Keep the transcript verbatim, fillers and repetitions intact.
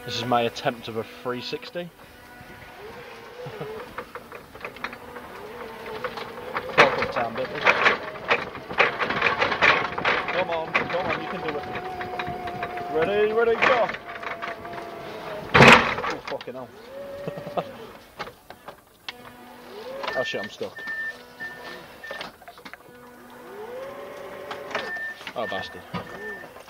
This is my attempt of a three sixty. Welcome town, baby. Come on, come on, you can do it. Ready, ready, go! Oh, fucking hell. Oh shit, I'm stuck. Oh, bastard.